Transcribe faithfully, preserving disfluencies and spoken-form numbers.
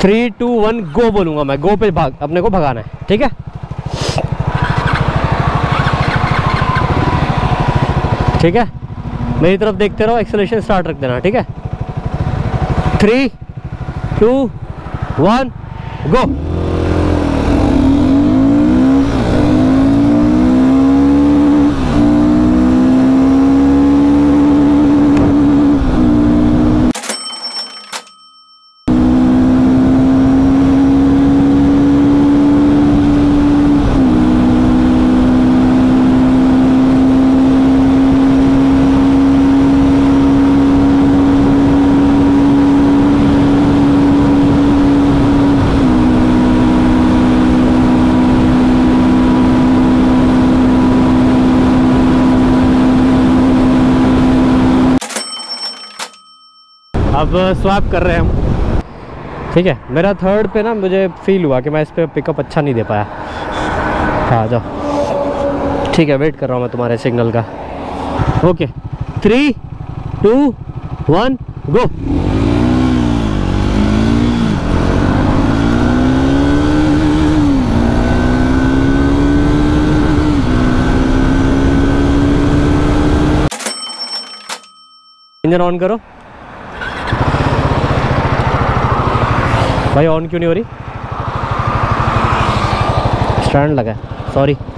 Three two one गो बोलूंगा मैं, गो पे भाग, अपने को भगाना है, ठीक है। ठीक है, मेरी तरफ देखते रहो, एक्सेलरेशन स्टार्ट रख देना, ठीक है। Three two one go. अब स्वैप कर रहे हैं हम, ठीक है। मेरा थर्ड पे ना मुझे फील हुआ कि मैं इस पे पिकअप अच्छा नहीं दे पाया। हाँ जाओ, ठीक है, वेट कर रहा हूँ मैं तुम्हारे सिग्नल का। Okay, three two one go. Engine on करो भाई, ऑन क्यों नहीं हो रही? स्टैंड लगा है, सॉरी।